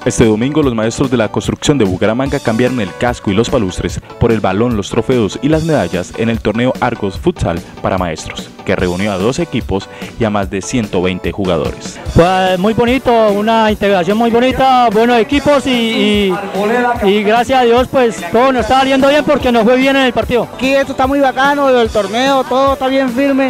Este domingo los maestros de la construcción de Bucaramanga cambiaron el casco y los palustres por el balón, los trofeos y las medallas en el torneo Argos Futsal para maestros, que reunió a 2 equipos y a más de 120 jugadores. Pues muy bonito, una integración muy bonita, buenos equipos y gracias a Dios pues todo nos está saliendo bien porque nos fue bien en el partido. Aquí esto está muy bacano, el torneo, todo está bien firme,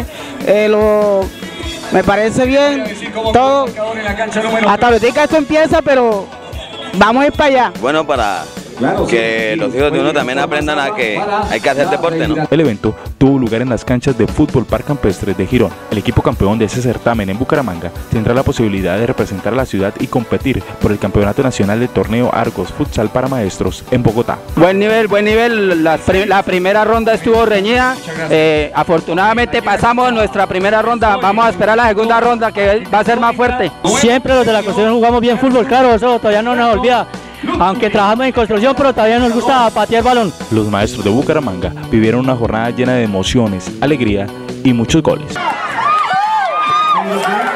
me parece bien, todo, hasta ahorita esto empieza, pero vamos a ir para allá. Bueno, para que los hijos de uno también aprendan a que hay que hacer deporte, ¿no? El evento tuvo lugar en las canchas de Fútbol Park Campestre de Girón. El equipo campeón de ese certamen en Bucaramanga tendrá la posibilidad de representar a la ciudad y competir por el Campeonato Nacional del Torneo Argos Futsal para Maestros en Bogotá. Buen nivel, la primera ronda estuvo reñida, afortunadamente pasamos nuestra primera ronda, vamos a esperar la segunda ronda que va a ser más fuerte. Siempre los de la construcción jugamos bien fútbol, claro, eso todavía no nos olvida. Aunque trabajamos en construcción, pero todavía nos gusta patear balón. Los maestros de Bucaramanga vivieron una jornada llena de emociones, alegría y muchos goles.